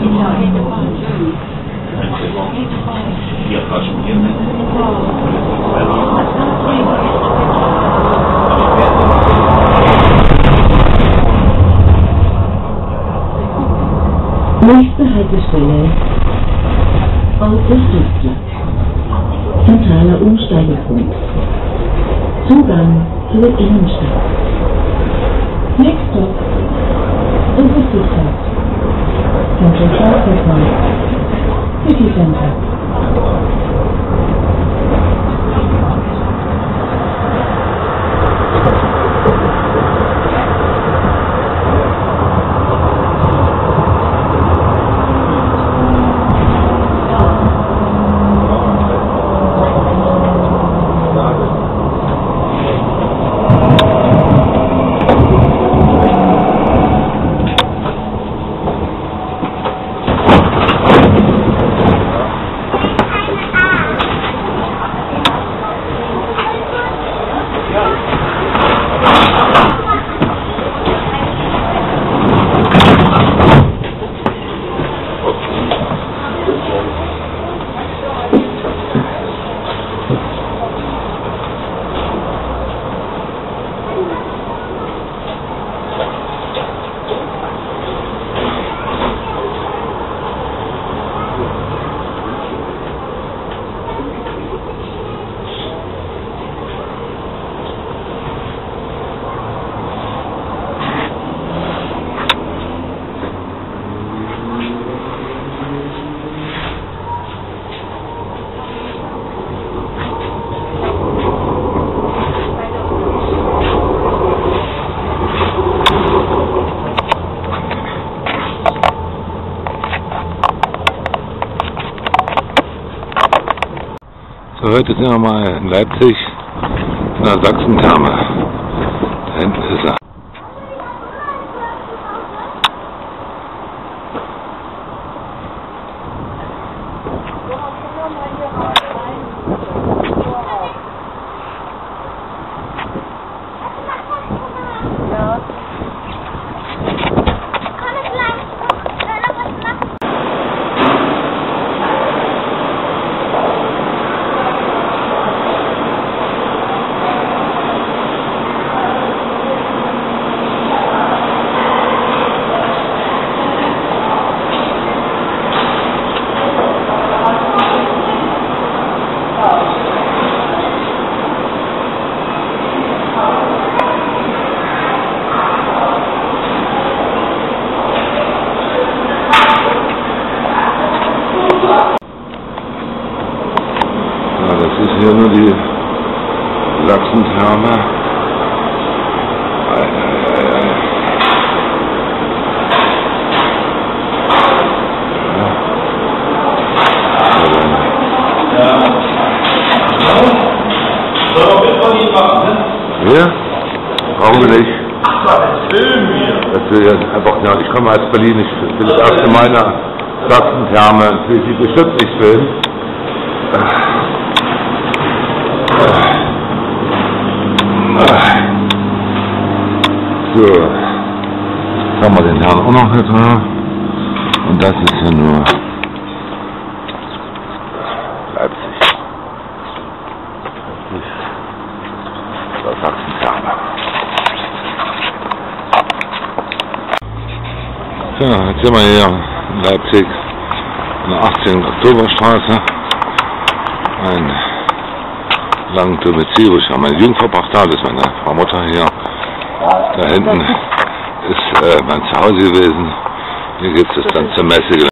Nächste Haltestelle Augustusplatz. Zentraler Umsteigepunkt. Zugang zur Innenstadt. Next stop Augustusplatz. Central Traffic Light. City Center. So, heute sind wir mal in Leipzig in der Sachsen-Therme. Da hinten ist er. Das ist hier nur die Sachsen-Therme. Ja, brauchen wir nicht. Das will jetzt einfach, ja, ich komme aus Berlin, ich will das erste Mal in der Sachsen-Therme, will sie bestimmt nicht filmen. So, jetzt haben wir den Herrn auch noch hier drin. Und das ist ja nur Leipzig. Das ist Sachsen-Therme. Ja, jetzt sind wir hier in Leipzig an der 18. Oktoberstraße. Ein langen Domizil, wo ich ja meine Jugend verbracht habe, ist meine Frau Mutter hier. Da hinten ist mein Zuhause gewesen. Hier gibt es dann zur Messe.